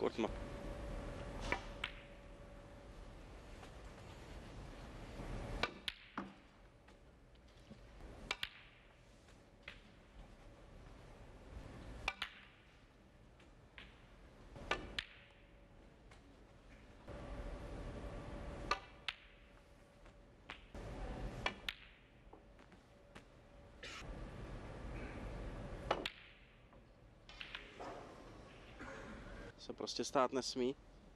Kort má. Se prostě stát nesmí.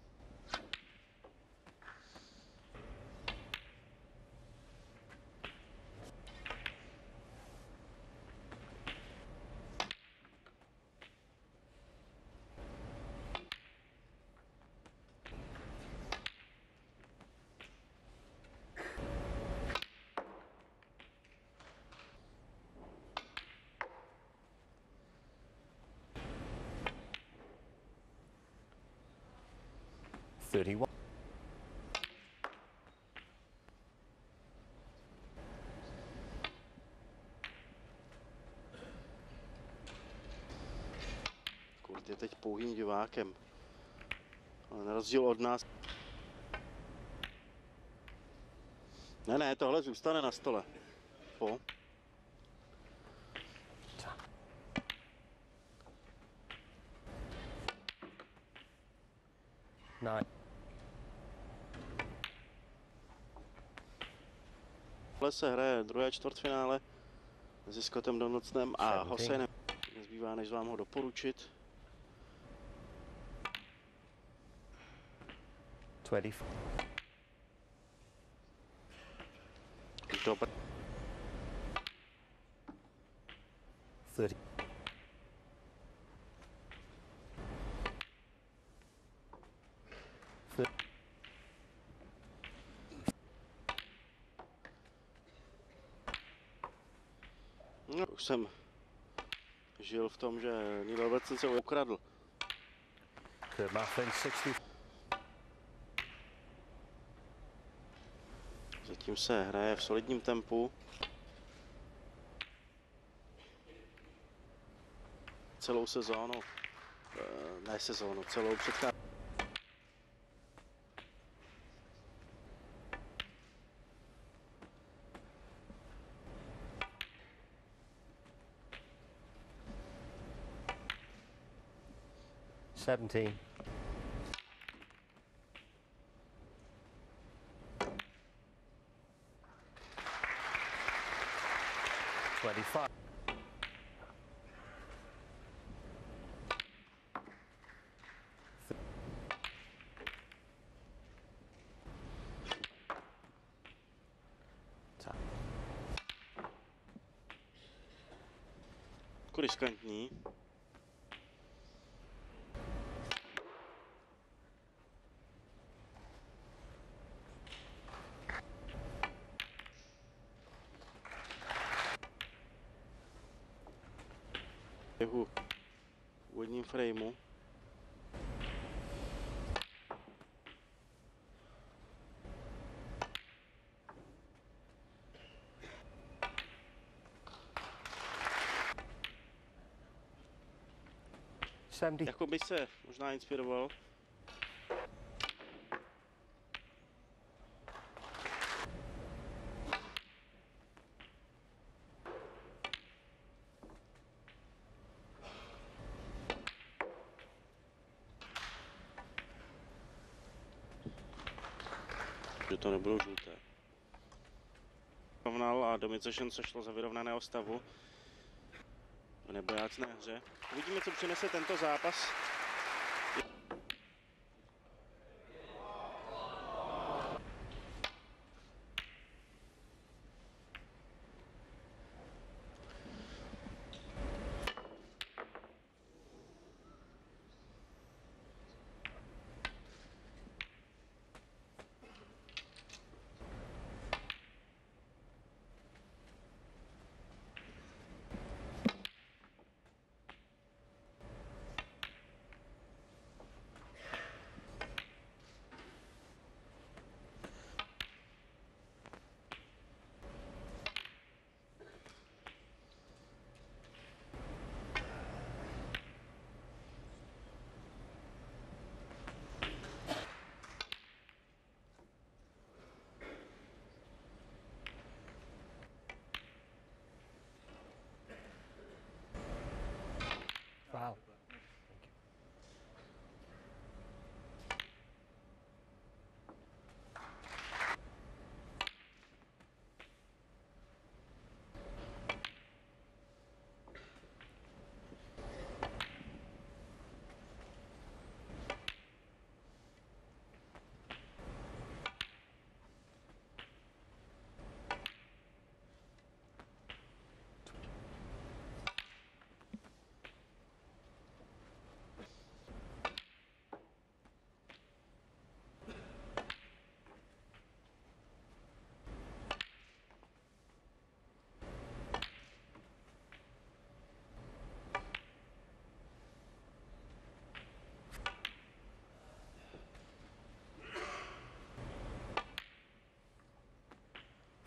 Kurt je teď pouhým divákem. Ale na rozdíl od nás. Ne, tohle zůstane na stole. Po. Tohle se hraje druhé čtvrtfinále mezi Scottem Donaldsem a Hosseinem. Nezbývá, než vám ho doporučit. 20. Dobře. 30. No, už jsem žil v tom, že Neil Robertson se ukradl. Kurt Mafflin 60. Zatím se hraje v solidním tempu. Celou sezónu, ne sezónu, celou předchází. Seventeen. 25. Riskantní. Jeho úvodním frameu. Jako by se možná inspiroval. Že to nebudou žluté. Rovnal a Domician se šlo za vyrovnaného stavu v nebojácné hře. Uvidíme, co přinese tento zápas.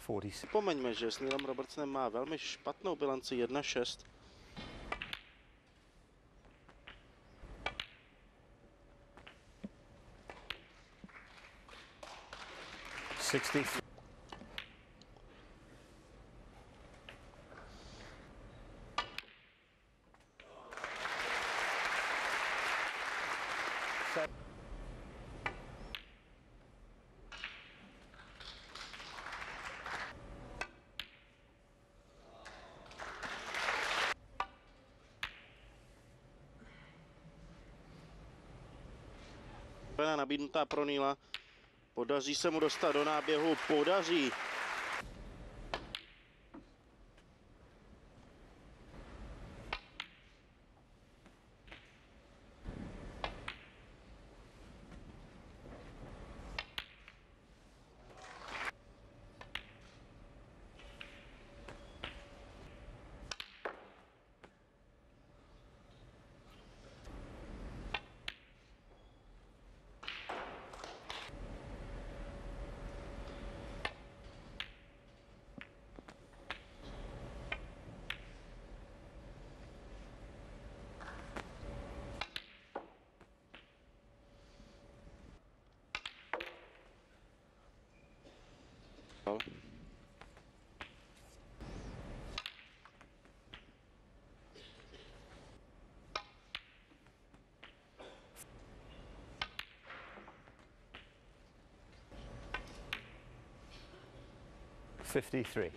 46. Připomeňme, že s Neilem Robertsonem má velmi špatnou bilanci 1-6. Nabídnutá pro Neila. Podaří se mu dostat do náběhu. Podaří. $53.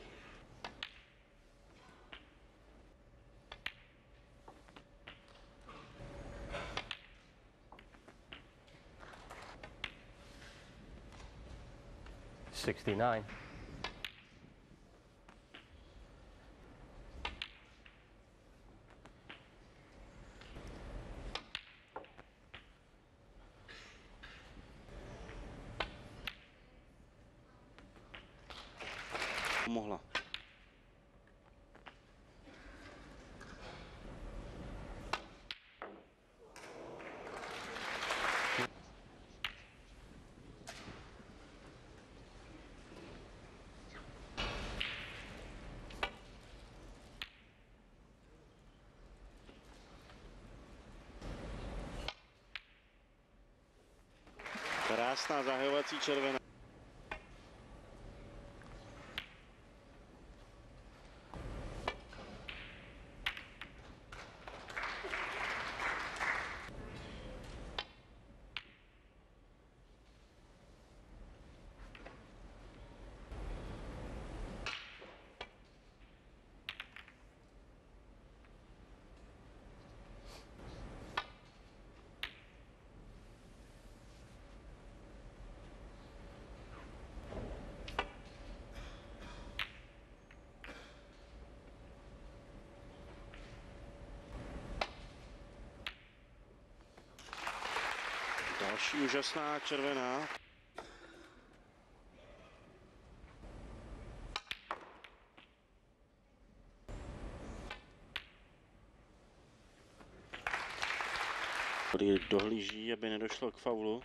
$69. Mohla. Krásná zahajovací červená. Další úžasná červená. Tady dohlíží, aby nedošlo k faulu.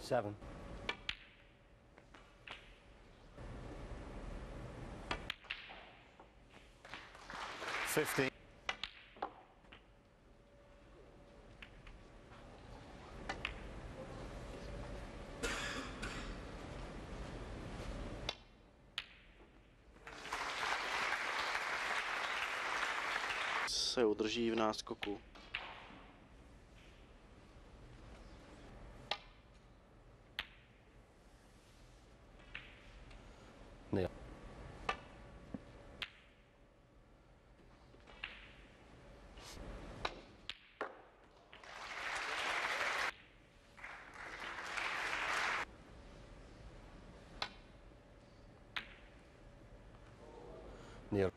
7. 50. Se udrží v náskoku. Neil. Neil.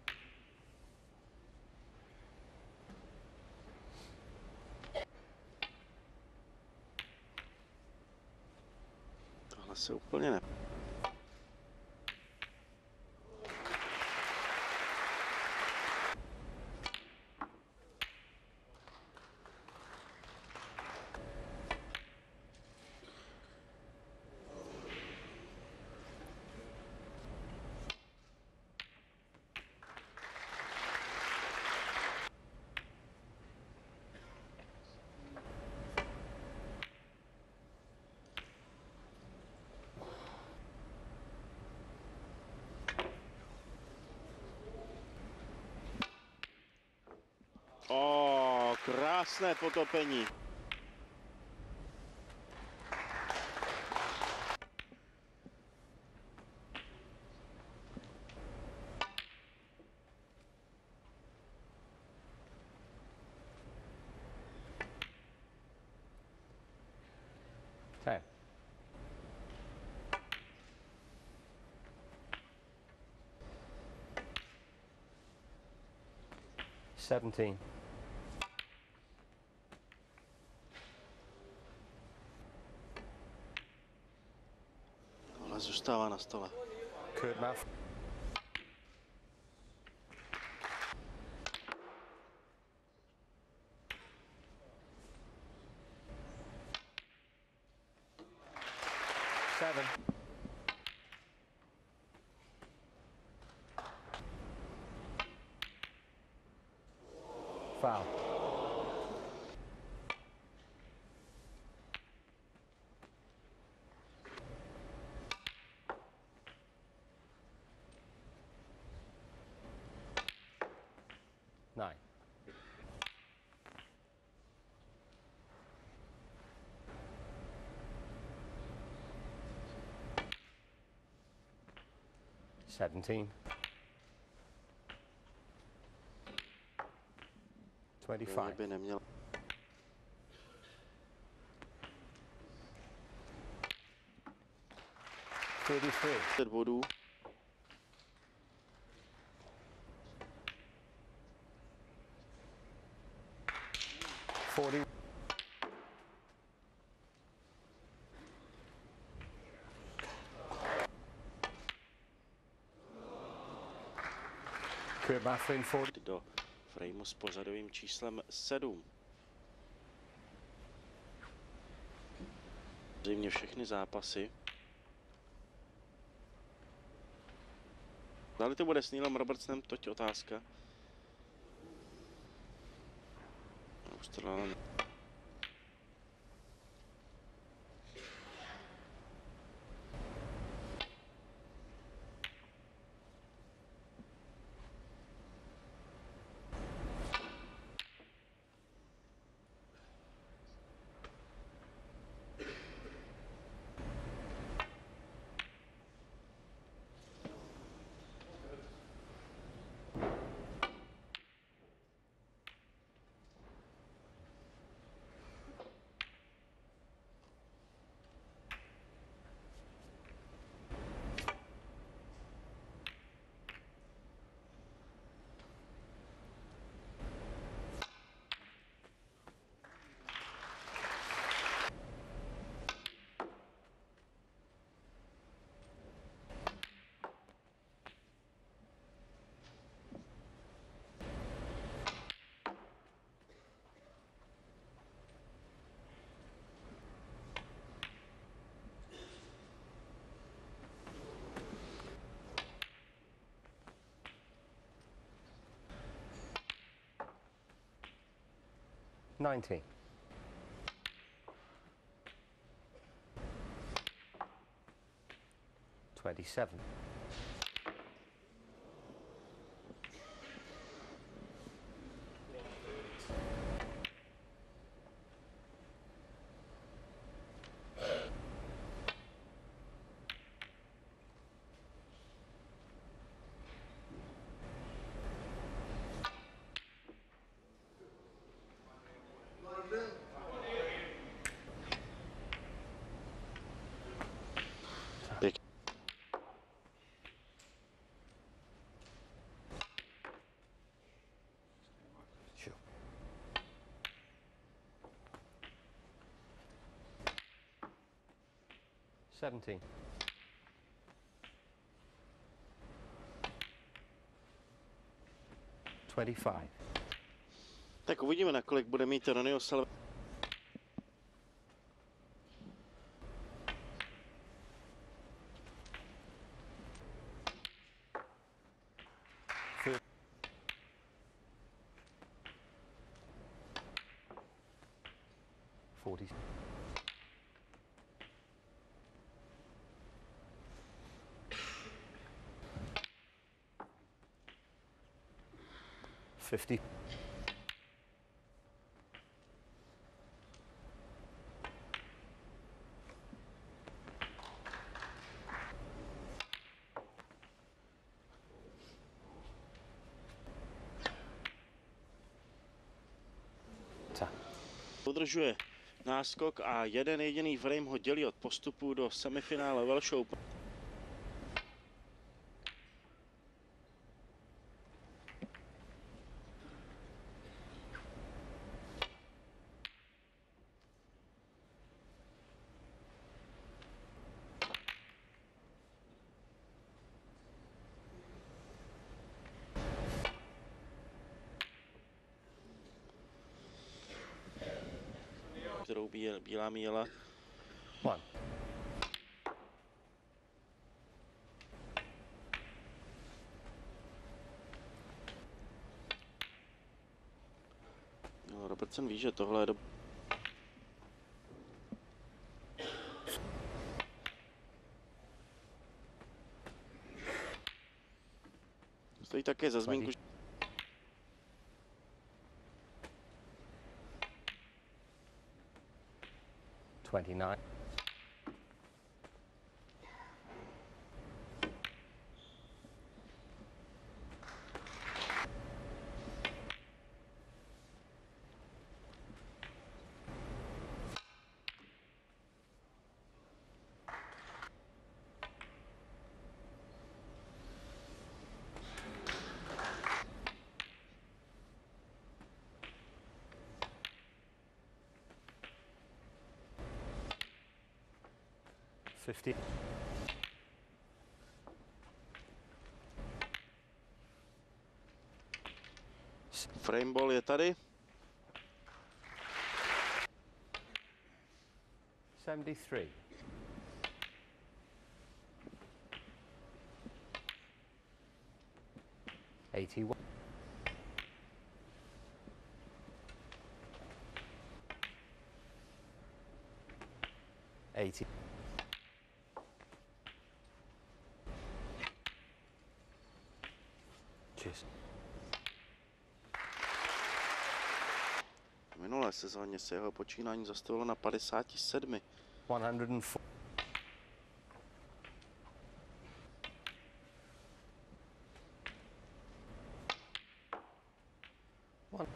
Tohle se úplně ne. O, krásné potopení. Okay. 17. Tohle zůstává na stole. Kurt Maff. Seven. Foul. Nine. Seventeen. 25. By neměl. 33. 10 bodů. Forty. Kurt Mafflin 40. Do frameu s pořadovým číslem 7. Zřejmě všechny zápasy. Zdali to bude s Neilem Robertsonem, toť otázka. Australan. 90. $27. Pěkně. Sure. $17. $25. Tak uvidíme, nakolik bude mít Ronnie O'Sullivan. $40. $50. Udržuje náskok a jeden jediný frame ho dělí od postupu do semifinále Welsh Open. Kterou bílá míjela. One. No, Robertson ví, že tohle je stojí také za zmínku. 29. $50. Frameball je tady. 73. $81. $80. Cheers. V minulé sezóně se jeho počínání zastavilo na 57. 104. One.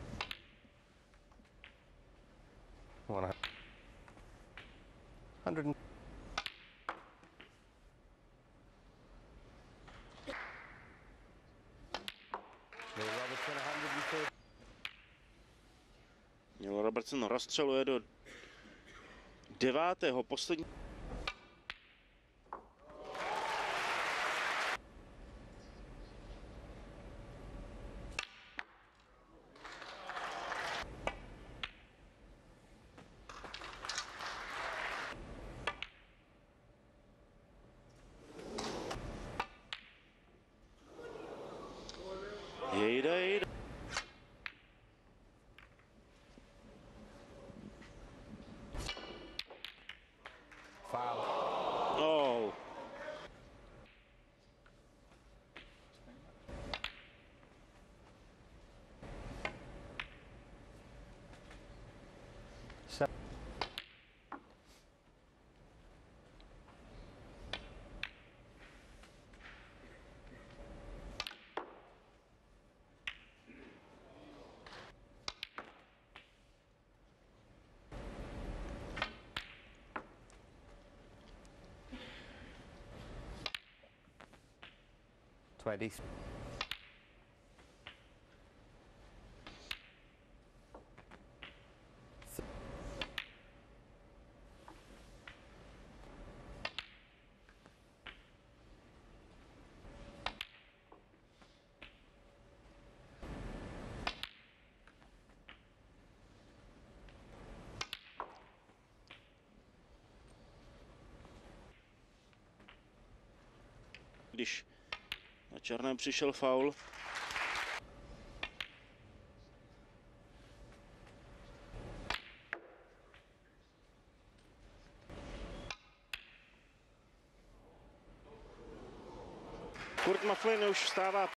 100. Neil Robertson rozstřeluje do 9. poslední. Jejde. 20. Když na černém přišel faul. Kurt Maflin už vstává.